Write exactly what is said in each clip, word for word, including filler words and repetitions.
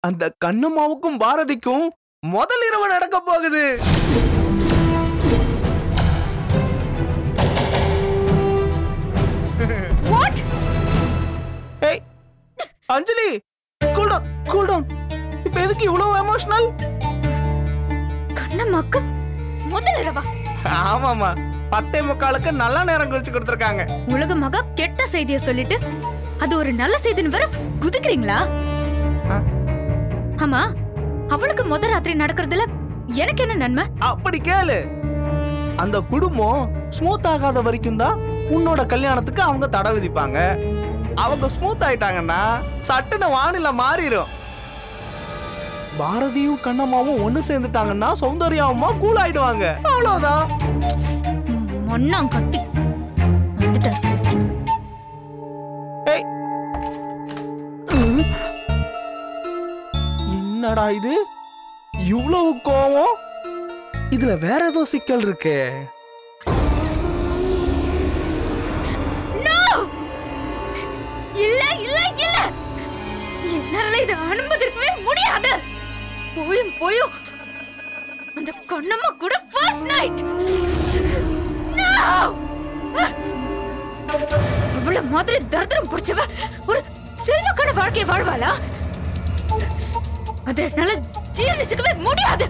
அந்த கண்ணம்மாவுக்கும் பாரதிக்கும் முதல் இரவு நடக்க போகுது. What? Hey, Anjali, cool down, cool down. இப்ப எதுக்கு இவ்வளவு எமோஷனல்? கண்ணம்மாக்கு முதல் இரவா? ஆமாமா, பத்தே முக்காலுக்கு நல்ல நேரம் குறிச்சு கொடுத்திருக்காங்க. உலகமாக கெட்ட செய்தியை சொல்லிட்டு அது ஒரு நல்ல செய்தின்னு வர குதிக்கிறீங்களா? ஆமா, அவளுக்கு முத ராத்திரி நடக்கிறதுல எனக்கு என்ன நன்மை? அப்படி கேளு. அந்த குடும்பம் ஸ்மூத் ஆகாத வரைக்கும் தான் உன்னோட கல்யாணத்துக்கு அவங்க தடை விதிப்பாங்க. அவங்க ஸ்மூத் ஆயிட்டாங்கன்னா சட்டுன்னு வானிலை மாறிடும். பாரதியும் கண்ணம்மாவும் ஒண்ணு சேர்ந்துட்டாங்கன்னா சௌந்தர்யாவுமா கூல் ஆயிடுவாங்க. அவ்வளவுதான். மண்ணாம் கட்டி என்னடா இது இவ்வளவு கோவம்? இதுல வேற ஏதோ சிக்கல் இருக்கு. இல்ல இல்ல இல்ல, என்னால இதை அனுமதிக்கவே முடியாது. போயும் போயும் அந்த கண்ணம்மா கூட ஃபர்ஸ்ட் நைட். இவ்வளவு மாதிரி தரித்திரம் பிடிச்சவ ஒரு செல்வக்கான வாழ்க்கையை வாழ்வாளா? அதை என்னால ஜீர்ணிச்சுக்கவே முடியாது.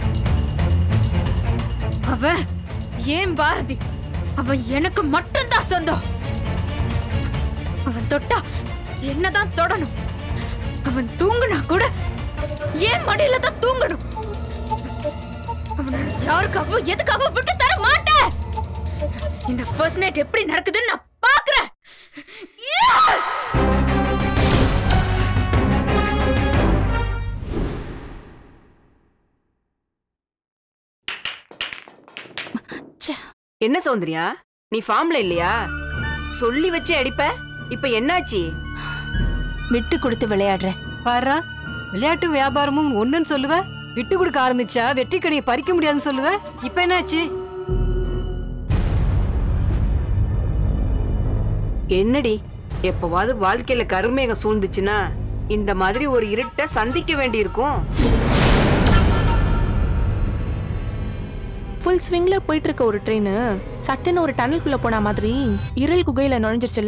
அவ ஏன் பாரதி, அவ எனக்கு மட்டும்தான் சொந்தம். அவன் தொட்டா என்னதான் தொடணும். அவன் தூங்குனா கூட ஏன் மடியில தான் தூங்கணும். அவனை யாருக்காகவும் எதுக்காகவும் விட்டு தர மாட்டேன். இந்த ஃபர்ஸ்ட் நைட் எப்படி நடக்குதுன்னு நான் பாக்குறேன். என்ன சௌந்தர்யா, நீ ஃபார்ம்ல இல்லையா? சொல்லி வச்சு அடிப்ப, இப்ப என்னாச்சு? விட்டு கொடுத்து விளையாடுறேன். பாரா, விளையாட்டு வியாபாரமும் ஒண்ணுன்னு சொல்லுவ, விட்டு கொடுக்க ஆரம்பிச்சா வெற்றி கனியை பறிக்க முடியாதுன்னு சொல்லுவ. இப்ப என்னாச்சு? என்னடி, எப்பவாவது வாழ்க்கையில கருமேகம் சூழ்ந்துச்சுன்னா இந்த மாதிரி ஒரு இருட்ட சந்திக்க வேண்டி இருக்கும். ஃபுல் ஸ்விங்ல போயிட்டு இருக்க ஒரு ட்ரெயின் சட்டுன்னு ஒரு டனலுக்குள்ள போன மாதிரி இருள் குகையில நுழைஞ்சிருச்சுல.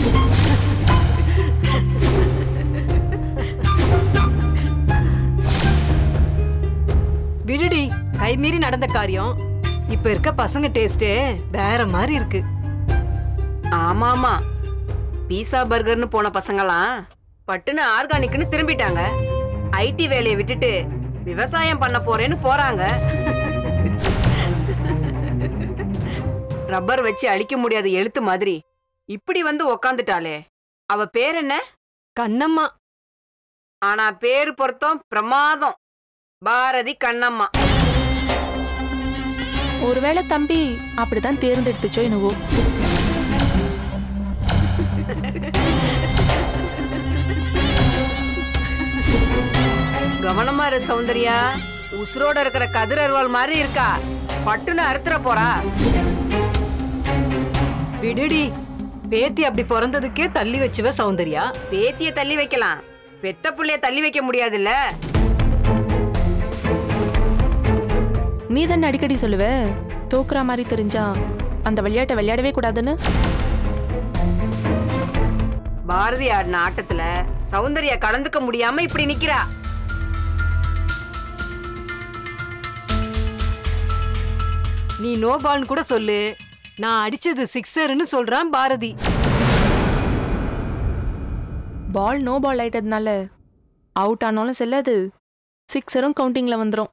விடுடி, கைமீறி நடந்த காரியம். இப்ப இருக்க பசங்க டேஸ்டே வேற மாதிரி இருக்கு. ஆமாமா, பீஸா பர்கர்னு போன பசங்களாம் பட்டுன்னு ஆர்கானிக்னு திரும்பிட்டாங்க. ஐடி வேலையை விட்டுட்டு விவசாயம் பண்ண போறேன்னு போறாங்க. ரப்பர் வச்சு அழிக்க முடியாத எழுத்து மாதிரி இப்படி வந்து உக்காந்துட்டாளே, அவ பேர் என்ன? கண்ணம்மா. ஆனா பேரு பொருத்தம் பிரமாதம், பாரதி கண்ணம்மா. ஒருவேளை தம்பி அப்படிதான் தேர்ந்தெடுத்துச்சோ என்னவோ. கவனமா இரு சௌந்தர்யா, உசுரோட இருக்கிற கதிர் அருவாள் மாதிரி இருக்கா, பட்டுன்னு அறுத்துற போறா. விடுடி, பேத்தி அப்படி பிறந்ததுக்கே தள்ளி வச்சுவ சௌந்தர்யா. பேத்திய தள்ளி வைக்கலாம், பெத்த புள்ளைய தள்ளி வைக்க முடியாதுல்ல. நீ தானே அடிக்கடி சொல்லுவ தோக்குற மாதிரி தெரிஞ்சா அந்த விளையாட்டை விளையாடவே கூடாதுன்னு. பாரதி ஆடின ஆட்டத்துல சௌந்தர்யா கலந்துக்க முடியாம இப்படி நிக்கிறா. நீ நோ பால்னு கூட சொல்லு, நான் அடிச்சது சிக்ஸர்னு சொல்றான் பாரதி. பால் நோ பால் ஆயிட்டதுனால அவுட் ஆனாலும் செல்லாது, சிக்ஸரும் கவுண்டிங்ல வந்துடும்.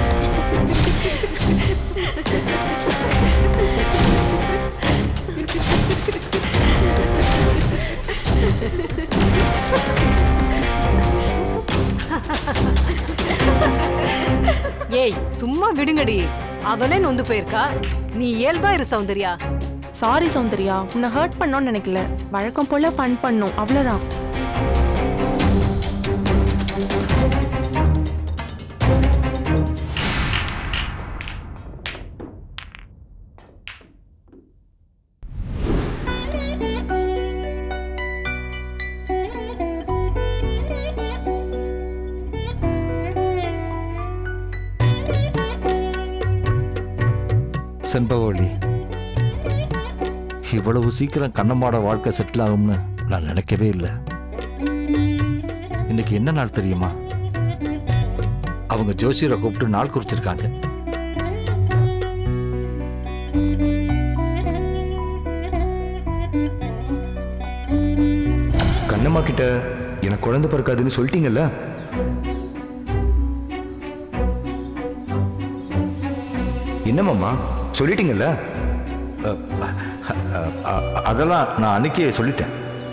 ஏய் சும்மா விடுங்கடி, அவளே நொந்து போயிருக்கா. நீ இயல்பா இரு சௌந்தர்யா. சாரி சௌந்தர்யா, உன்னை ஹர்ட் பண்ணோன்னு நினைக்கல, வழக்கம் போல ஃபன் பண்ணோம், அவ்வளவுதான். செண்பகவல்லி, இவ்வளவு சீக்கிரம் கண்ணம்மாவோட வாழ்க்கை செட்டில் ஆகும்னு நான் நினைக்கவே இல்லை. இன்னைக்கு என்ன நாள் தெரியுமா? அவங்க ஜோசியரை கூப்பிட்டு நாள் குறிச்சிருக்காங்க. கண்ணம்மா கிட்ட எனக்கு குழந்தை பிறக்காதுன்னு சொல்லிட்டீங்கல்ல? என்னமாம்மா சொல்லிட்டீங்கல்ல? அதெல்லாம் நான் அன்னைக்கே சொல்லிட்டேன்.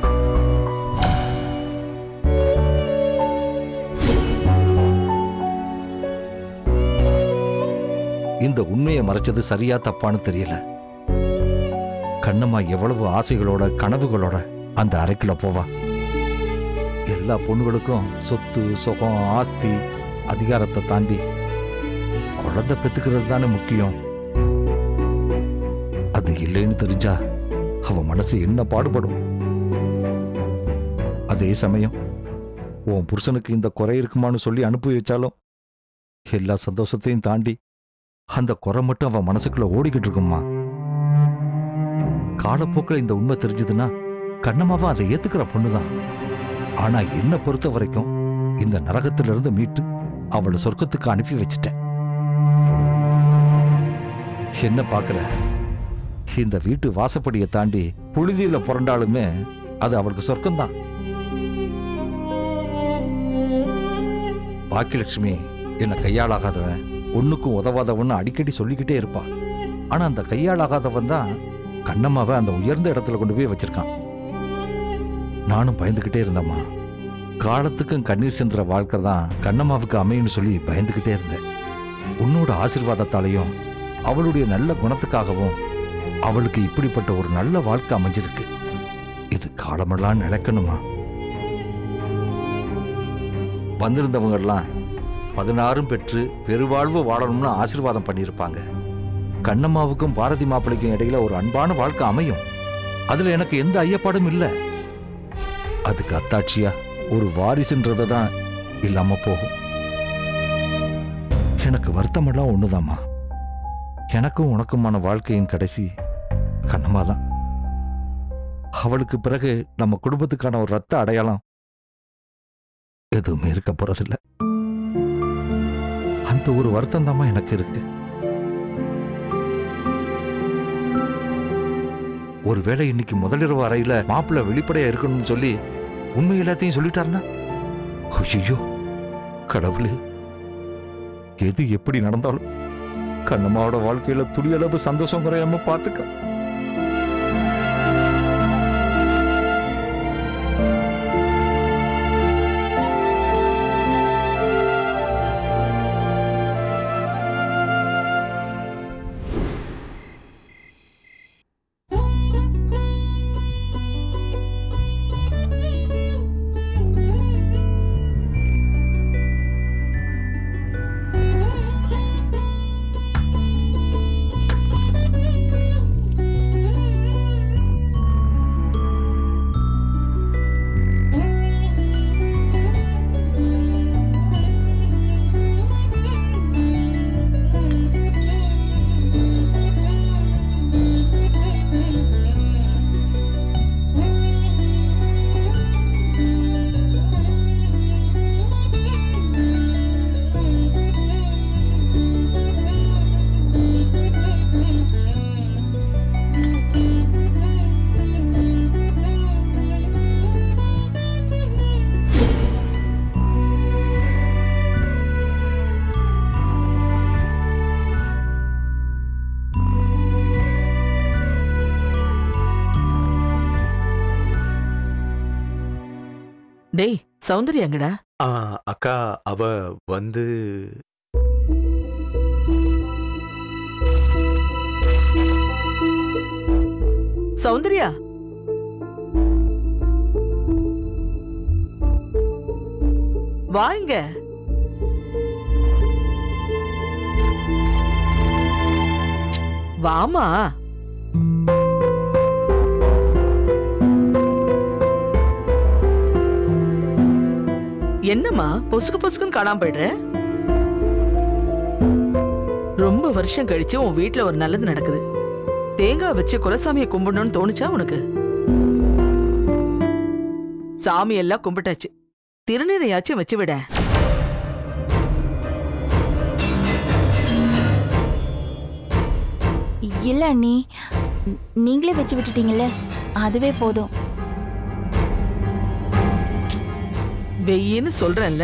இந்த உண்மையை மறைச்சது சரியா தப்பான்னு தெரியல. கண்ணம்மா எவ்வளவு ஆசைகளோட கனவுகளோட அந்த அறைக்குள்ள போவா. எல்லா பொண்ணுகளுக்கும் சொத்து சுகம் ஆஸ்தி அதிகாரத்தை தாண்டி குழந்தை பெத்துக்கிறது தானே முக்கியம். அது இல்லைன்னு தெரிஞ்சா அவ மனசு என்ன பாடுபடும். அதே சமயம் உன் புருஷனுக்கு இந்த குறை இருக்குமான்னு சொல்லி அனுப்பி வச்சாலும் எல்லா சந்தோஷத்தையும் தாண்டி அந்த குறை மட்டும் அவன் மனசுக்குள்ள ஓடிக்கிட்டு இருக்குமா. காலப்போக்கில் இந்த உண்மை தெரிஞ்சதுன்னா கண்ணம்மாவா அதை ஏத்துக்கிற பொண்ணுதான். ஆனா என்ன பொறுத்த வரைக்கும் இந்த நரகத்திலிருந்து மீட்டு அவளை சொர்க்கத்துக்கு அனுப்பி வச்சிட்டேன். என்ன பாக்குற? இந்த வீட்டு வாசப்படியை தாண்டி புழுதியில புரண்டாலுமே அது அவளுக்கு சொர்க்கம்தான். பாக்கியலட்சுமி என்ன கையாளாகாதவன், ஒண்ணுக்கும் உதவாதவன்னு அடிக்கடி சொல்லிக்கிட்டே இருப்பா. ஆனா அந்த கையாளாகாதவன் தான் கண்ணம்மாவை அந்த உயர்ந்த இடத்துல கொண்டு போய் வச்சிருக்கான். நானும் பயந்துகிட்டே இருந்தம்மா. காலத்துக்கும் கண்ணீர் சிந்துற வாழ்க்கை தான் கண்ணம்மாவுக்கு அமையும்னு சொல்லி பயந்துகிட்டே இருந்தேன். உன்னோட ஆசீர்வாதத்தாலையும் அவளுடைய நல்ல குணத்துக்காகவும் அவளுக்கு இப்படிப்பட்ட ஒரு நல்ல வாழ்க்கை அமைஞ்சிருக்கு. இது காலமெல்லாம் நிலைக்கணுமா? வந்திருந்தவங்க எல்லாம் பதினாறும் பெற்று பெருவாழ்வு வாழணும்னு ஆசீர்வாதம் பண்ணியிருப்பாங்க. கண்ணம்மாவுக்கும் பாரதி மாப்பிள்ளைக்கும் இடையில ஒரு அன்பான வாழ்க்கை அமையும். அதுல எனக்கு எந்த ஐயப்பாடும் இல்லை. அதுக்கு அத்தாட்சியா ஒரு வாரிசுன்றதை தான் இல்லாம போகும். எனக்கு வருத்தமெல்லாம் ஒண்ணுதாம்மா. எனக்கும் உனக்குமான வாழ்க்கையின் கடைசி கண்ணம்மா தான். அவளுக்கு பிறகு நம்ம குடும்பத்துக்கான ஒரு ரத்த அடையாளம் எதுவுமே இருக்க போறதில்லை. அந்த ஒரு வருத்தம் தாம்மா எனக்கு இருக்கு. ஒருவேளை இன்னைக்கு முதலிரவு அறையில மாப்பிள்ளை வெளிப்படையா இருக்கணும்னு சொல்லி உண்மை எல்லாத்தையும் சொல்லிட்டாருன்னா, ஐயோ கடவுளே, எது எப்படி நடந்தாலும் கண்ணம்மாவோட வாழ்க்கையில துளியளவு சந்தோஷம் குறையாம பாத்துக்க. டேய் சௌந்தர்யா எங்கடா? ஆ, அக்கா அவ வந்து சௌந்தர்யா வாங்க. வாமா. என்னம்மா பொசுக்கு பொசுக்குன்னு காணாம போயிடுற? ரொம்ப வருஷம் கழிச்சு உன் வீட்டுல ஒரு நல்லது நடக்குது. தேங்காய் வச்சு குலசாமியை கும்பிடணும்னு தோணுச்சா உனக்கு? சாமி எல்லாம் கும்பிட்டாச்சு, திருநீரையாச்சும் வச்சு விட. இல்ல அண்ணி, நீங்களே வச்சு விட்டுட்டீங்கல்ல, அதுவே போதும். வெயின்னு சொல்றேன்ல.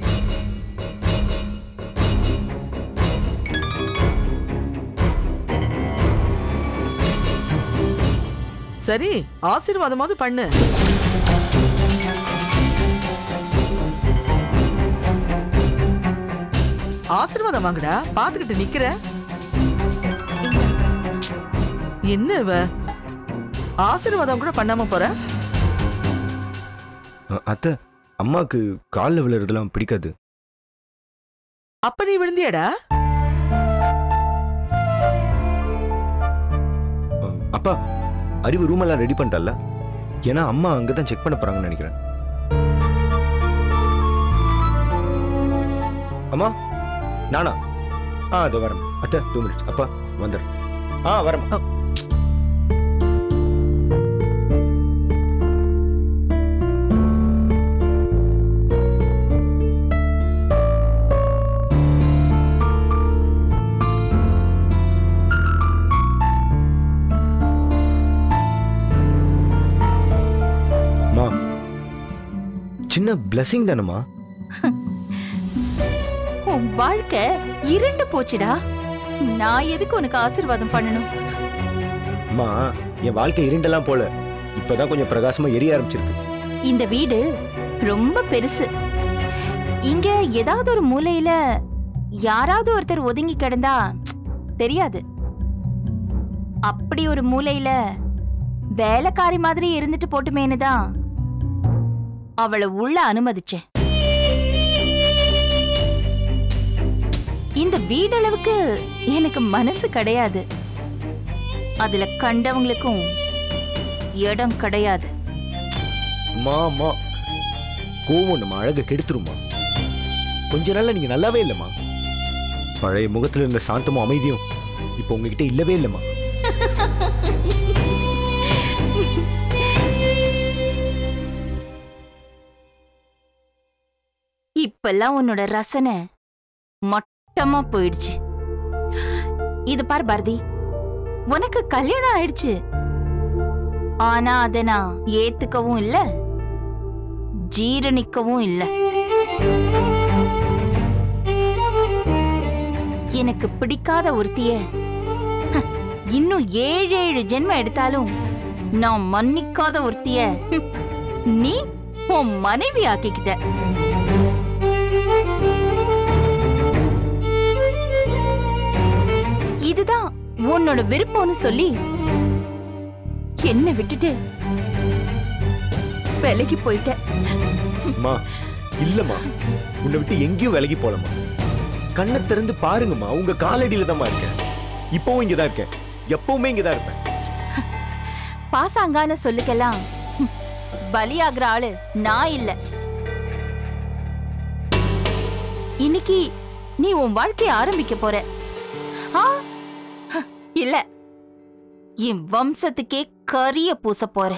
சரி, ஆசீர்வாதமாவது பண்ணு. ஆசீர்வாதம் வாங்கடா, பாத்துக்கிட்டு நிக்கிற. என்ன இவ ஆசீர்வாதம் கூட பண்ணாம போற? அத்தை, அம்மாக்கு காலில் விழுறதுலாம் பிடிக்காது. அப்ப நீ விழுந்தியாடா? அப்பா, அறிவு ரூம் எல்லாம் ரெடி பண்ணிட்டல? ஏன்னா அம்மா அங்கதான் செக் பண்ண போறாங்கன்னு நினைக்கிறேன். அம்மா, நானா? ஆ, அது வரேன் அத்தை. Two minutes. அப்பா வந்துடுறேன். ஆ, வரேன். சின்ன பிளஸிங் தானம்மா. உன் வாழ்க்கை இருண்டு போச்சுடா. நான் எதுக்கு உனக்கு ஆசீர்வாதம் பண்ணணும்? அம்மா, என் வாழ்க்கை இருண்டெல்லாம் போல, இப்பதான் கொஞ்சம் பிரகாசமா எரிய ஆரம்பிச்சிருக்கு. இந்த வீடு ரொம்ப பெருசு. இங்க ஏதாவது ஒரு மூலையில யாராவது ஒருத்தர் ஒதுங்கி கிடந்தா தெரியாது. அப்படி ஒரு மூலையில வேலைக்காரி மாதிரி இருந்துட்டு போட்டுமேனுதான் அவளை உள்ள அனுமதிச்சேன். இந்த வீடளவுக்கு எனக்கு மனசு கிடையாது, அதுல கண்டவங்களுக்கும் இடம் கிடையாது. மாமா, கோவம் நம்ம அழக கெடுத்துருமா. கொஞ்ச நாள்ல நீங்க நல்லாவே இல்லம்மா. பழைய முகத்துல இருந்த சாந்தமும் அமைதியும் இப்ப உங்ககிட்ட இல்லவே இல்லம்மா. இப்பெல்லாம் உன்னோட ரசனை மட்டமா போயிடுச்சு. இது பார் பாரதி, உனக்கு கல்யாணம் ஆயிடுச்சு. ஆனா அத நான் ஏத்துக்கவும் இல்ல, ஜீரணிக்கவும் இல்ல. எனக்கு பிடிக்காத ஒருத்திய இன்னும் ஏழு ஏழு ஜென்மம் எடுத்தாலும் நான் மன்னிக்காத ஒருத்திய நீ உன் மனைவி ஆக்கிக்கிட்ட. இதுதான் உன்னோட விருப்பம்னு சொல்லி என்ன விட்டுட்டு விலகி போயிட்ட. அம்மா, இல்லம்மா, உன்னை விட்டு எங்கேயும் விலகி போலம்மா. கண்ணை திறந்து பாருங்கம்மா, உங்க காலடியில தான் இருக்கேன். இப்பவும் இங்கதான் இருக்கேன், எப்பவுமே இங்கதான் இருப்பேன். பாசாங்கான சொல்லுக்கெல்லாம் பலியாகிற ஆளு நான் இல்ல. இன்னைக்கு நீ உன் வாழ்க்கைய ஆரம்பிக்க போற. ஆ, இல்ல, என் வம்சத்துக்கே கரிய பூச போற.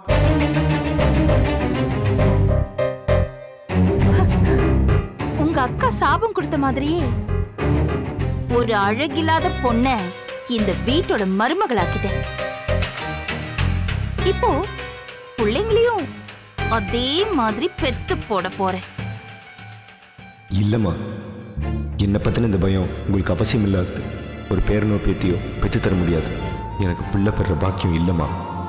உங்க அக்கா சாபம் கொடுத்த மாதிரியே ஒரு அழகில்லாத பொண்ண இந்த வீட்டோட மருமகளாக்கிட்ட. இப்போ பிள்ளைங்களையும் அதே மாதிரி பெத்து போட போறேன். இல்லம்மா, என்னை பத்தின இந்த பயம் உங்களுக்கு அவசியம் இல்லாது. ஒரு பேரனோ பேத்தியோ பெற்று தர முடியாது. எனக்கு பிள்ளை பெற பாக்கியம் இல்லம்மா.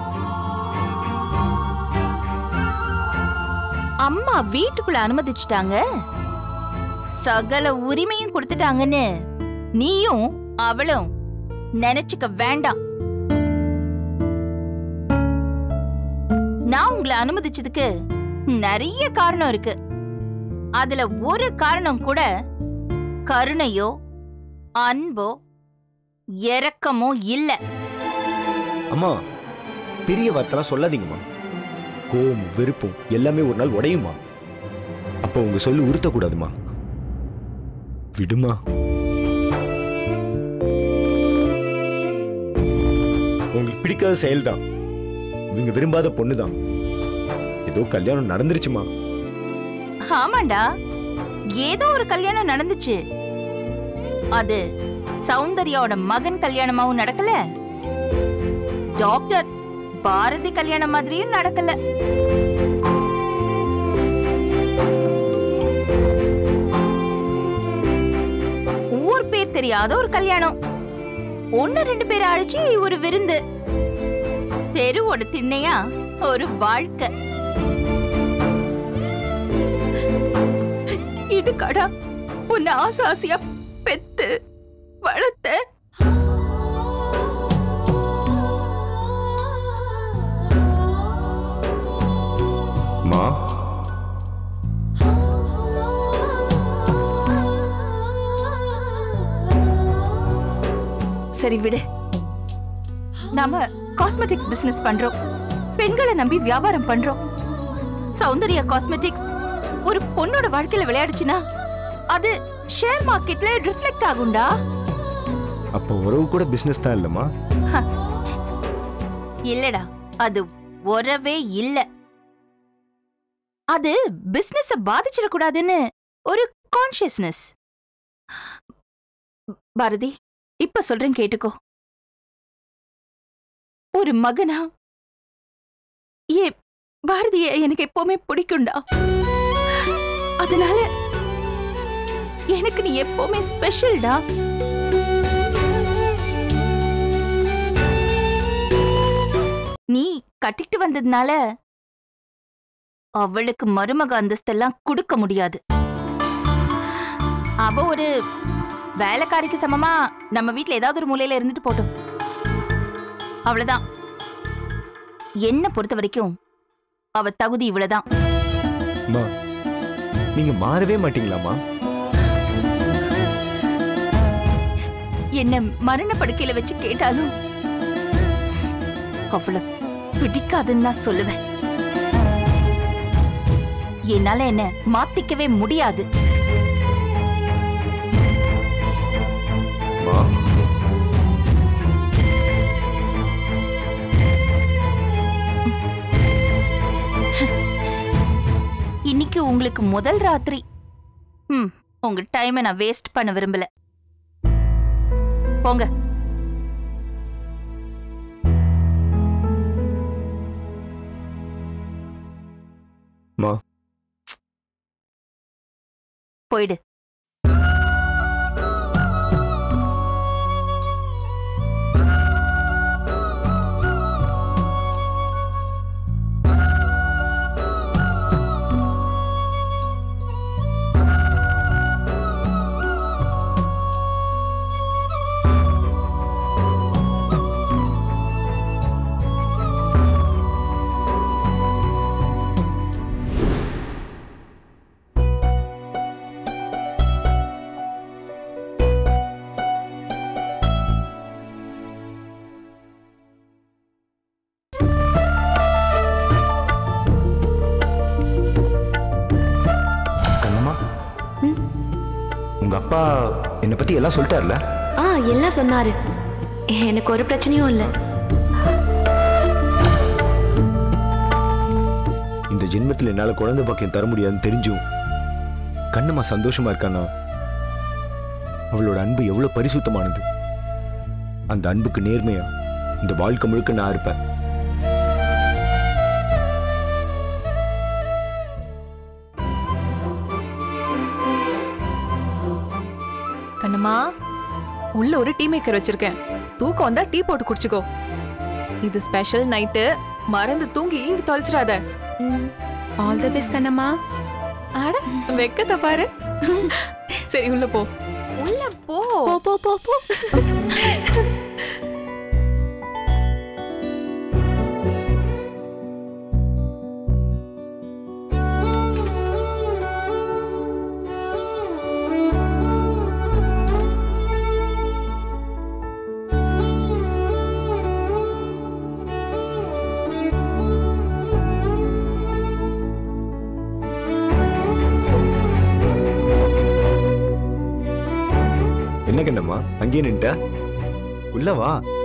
அம்மா வீட்டுக்குள்ள அனுமதிச்சுட்டாங்க, சகல உரிமையும் கொடுத்துட்டாங்கன்னு நீயும் அவளும் நினைச்சுக்க வேண்டாம். நான் உங்களை அனுமதிச்சதுக்கு நிறைய காரணம் இருக்கு. அதுல ஒரு காரணம் கூட கருணையோ அன்போ இரக்கமோ இல்ல. அம்மா, பெரிய வார்த்தைலாம் சொல்லாதீங்கம்மா. கோவம் வெறுப்பும் எல்லாமே ஒரு நாள் உடையுமா. அப்போ உங்க சொல்லு உறுத்தக்கூடாதுமா. விடுமா. பிடிக்காத செயல் தான். இவங்க விரும்பாத பொண்ணுதான். ஏதோ கல்யாணம் நடந்துருச்சுமா. ஆமாண்டா, ஏதோ ஒரு கல்யாணம் நடந்துச்சு. அது சௌந்தர்யாவோட மகன் கல்யாணமாவும் நடக்கல, டாக்டர் பாரதி கல்யாணம் மாதிரியும் நடக்கல. ஊர் பேர் தெரியாத ஒரு கல்யாணம். ஒன்னு ரெண்டு பேர் அழைச்சி ஒரு விருந்து. தெருவோட திண்ணையா ஒரு வாழ்க்கை. இது கடா உன்னை ஆசை ஆசையா பெத்து வளர்த்த. மா, சரி விடு. நாம காஸ்மெட்டிக்ஸ் பிசினஸ் பண்றோம். பெண்களை நம்பி வியாபாரம் பண்றோம். சௌந்தர்யா காஸ்மெட்டிக்ஸ் ஒரு பொண்ணோட வாழ்க்கையில விளையாடுச்சுன்னா அது ஷேர் மார்க்கெட்ல ரிஃப்ளெக்ட் ஆகும்டா. அப்ப உறவு கூட பிசினஸ் தான் இல்லம்மா? இல்லடா, அது உறவே இல்ல. அது பிசினஸ பாதிச்சிடக்கூடாதுன்னு ஒரு கான்ஷியஸ்னஸ். பாரதி, இப்ப சொல்றேன் கேட்டுக்கோ. ஒரு மகனா ஏ பாரதிய எனக்கு எப்பவுமே பிடிக்கும்டா. அதனால எனக்கு நீ எப்பவுமே ஸ்பெஷல்டா. நீ கட்டிட்டு வந்ததுனால அவளுக்கு மருமக அந்தஸ்தெல்லாம் கொடுக்க முடியாது. அவ ஒரு வேலைக்காரிக்கு சமமா நம்ம வீட்டுல ஏதாவது ஒரு மூலையில இருந்துட்டு போட்டோம். அவ்வளவுதான். என்ன பொறுத்த வரைக்கும் அவ தகுதி இவ்வளவுதான். நீங்க மாறவே மாட்டீங்களாமா? என்ன மரண படுக்கையில வச்சு கேட்டாலும் அவளை பிடிக்காதுன்னு நான் சொல்லுவேன். என்னால என்ன மாத்திக்கவே முடியாது. இன்னைக்கு உங்களுக்கு முதல் ராத்திரி. ம், உங்க டைமை நான் வேஸ்ட் பண்ண விரும்பல. போங்க. மா, போயிடு. உங்க அப்பா என்னை பத்தி எல்லாம் சொல்லிட்டார்ல? ஆ, எல்லாம் சொன்னாரு. எனக்கு ஒரு பிரச்சனையும் இல்லை. இந்த ஜென்மத்தில் என்னால குழந்தை பாக்கியம் தர முடியாதுன்னு தெரிஞ்சும் கண்ணம்மா சந்தோஷமா இருக்கானா? அவளோட அன்பு எவ்வளவு பரிசுத்தமானது. அந்த அன்புக்கு நேர்மையா இந்த வாழ்க்கை முழுக்க நான் இருப்பேன். கண்ணம்மா, உள்ள ஒரு டீ மேக்கர் வச்சிருக்கேன். தூக்கம் வந்தா டீ போட்டு குடிச்சுக்கோ. இது ஸ்பெஷல் நைட்டு. மறந்து தூங்கி இங்க தொலைச்சிடாத. All the best Kannamma. அட, வெக்கத்தை பாரு. சரி, உள்ள போ. உள்ள போ போ போ போ. என்ன கண்ணம்மா அங்கேயே நின்ட்ட? உள்ள வா.